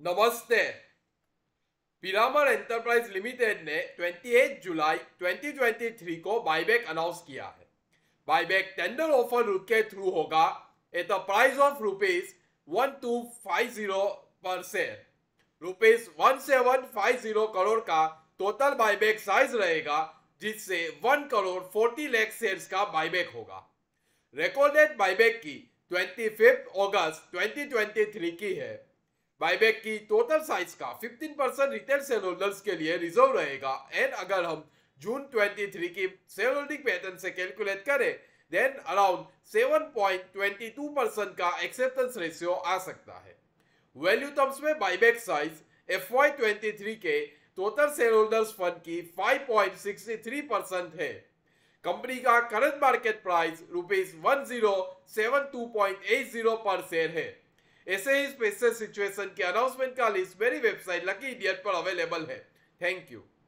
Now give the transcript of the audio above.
नमस्ते। Piramal enterprise limited ने 28 जुलाई 2023 को बायबैक अनाउंस किया है। बायबैक टेंडर ऑफर के थ्रू होगा at the price of ₹1250 per share. ₹1750 crore का टोटल बायबैक साइज रहेगा, जिससे 1 करोड़ 40 लाख शेयर्स का बायबैक होगा। रिकॉर्ड डेट बायबैक की 25 अगस्त 2023 की है। बायबैक की टोटल साइज का 15% रिटेल शेयर होल्डर्स के लिए रिजर्व रहेगा। एंड अगर हम जून 23 की शेयर होल्डिंग पैटर्न से कैलकुलेट करें, देन अराउंड 7.22% का एक्सेप्टेंस रेशियो आ सकता है। वैल्यू टर्म्स में बायबैक साइज FY23 के टोटल शेयर होल्डर्स फंड की 5.63% है। कंपनी का करंट मार्केट प्राइस ₹1072.80 पर शेयर है। ऐसे ही स्पेशल सिचुएशन के अनाउंसमेंट का लिस्ट मेरी वेबसाइट लकी इडियट पर अवेलेबल है। Thank you.